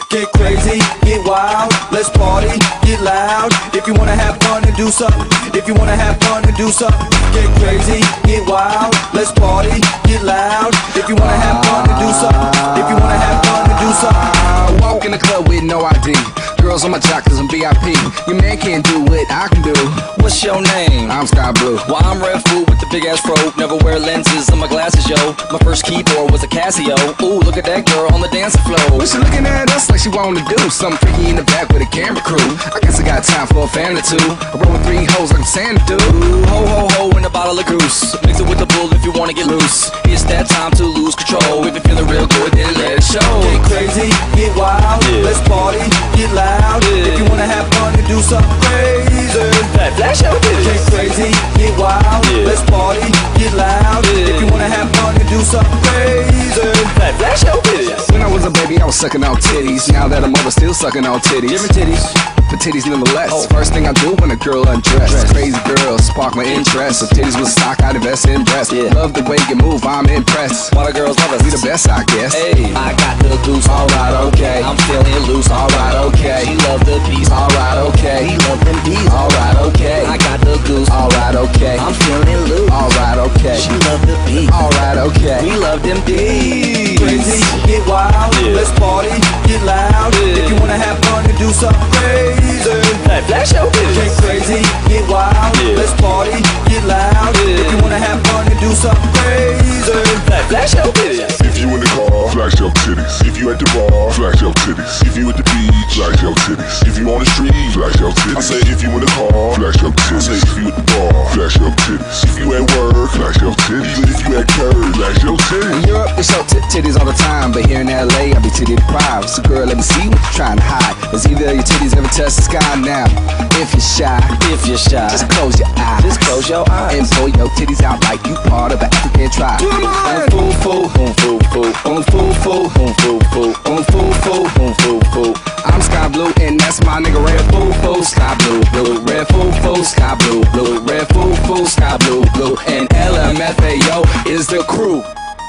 Get crazy, get wild, let's party, get loud. If you wanna have fun and do something, if you wanna have fun and do something. Get crazy, get wild, let's party, get loud. If you wanna have fun and do something, if you wanna have fun and do something. Walk in the club with no ID. Girls on my jock cause I'm VIP. Your man can't do what I can do. What's your name? I'm Sky Blue. Well, I'm Red Food with the big ass fro. Never wear lenses on my glasses, yo. My first keyboard was a Casio. Ooh, look at that girl on the dancing floor. But she looking at us like she wanted to do something freaky in the back with a camera crew. I guess I got time for a fan or two. I roll with 3 hoes like I'm Santa dude. Ho, ho, ho, and a bottle of goose. Mix it with the bull if you wanna get loose. It's that time to lose control. If you're feeling real good, then let it show. Get crazy, get wild, let's party, get loud. If you wanna have fun and do something crazy, flash your get titties. crazy, get wild, let's party, get loud. If you wanna have fun and do something crazy, Flash your titties. When I was a baby, I was sucking on titties. Now that I'm older, still sucking on titties. different titties. For titties nonetheless. First thing I do when a girl undressed. Crazy girl, spark my interest. If titties was stock, I'd invest in breasts. Love the way you move, I'm impressed. Why the girls love us? We the best, I guess. Hey, I got the goose. Alright, okay. I'm feeling loose. Alright, okay. She love the beast. Alright, okay. He love them bees. Alright, okay. I got the goose. Alright, okay. I'm feeling loose. Alright, okay. She love the beat. Alright, okay. We love them bees. Crazy, get wild, let's party, get loud. If you wanna have fun and do something crazy, Flash your get titties. crazy, get wild, let's party, get loud. If you wanna have fun and do something crazy, Flash your titties. If you in the car, flash your titties. If you at the bar, flash your titties. If you at the beach, flash your titties. If you on the street, flash your titties. I say if you in the car, flash your titties. I say if you at the bar, flash your titties. If you at work, flash your titties. Even if you at church, flash your titties. In Europe, they show titties all the time, but here in LA, I be titty deprived. So girl, let me see what you're trying to hide. Cause either your titties ever touch the sky now. If you're shy, just close your eyes. Just close your eyes. And pull your titties out like you part of an African tribe. Boom, foo, boom, foo, foo, boom, foo, foo, boom, foo, foo, boom, foo, foo, boom, foo, foo. I'm Sky Blue, and that's my nigga Red Foo Foo. Sky Blue, blue, Red Foo Foo. Sky Blue, blue, Red Foo Foo. Sky Blue, blue, and LMFAO is the crew.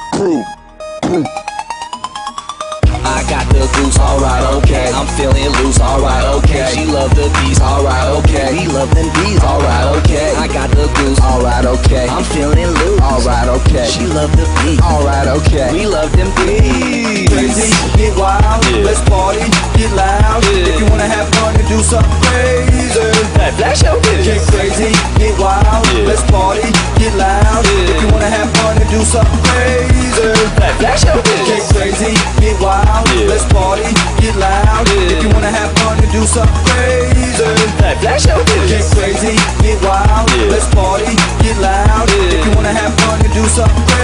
I got the goose, alright, okay. I'm feeling loose, alright, okay. She love the beast, alright, okay. We love them bees, alright, okay. I got the goose, Alright, okay. I'm feeling loose, Alright, okay. She love the beat, Alright, okay. we love them bees. crazy, get wild, let's party, get loud. If you wanna have fun and do something crazy, Flash your get titties. crazy, get wild, let's party, get loud. If you wanna have fun and do something crazy, Flash your get titties. crazy, get wild, let's party, get loud. If you wanna have fun and do something crazy, Flash your get titties. crazy, get wild, let's party, get loud. If you wanna have fun and do something crazy.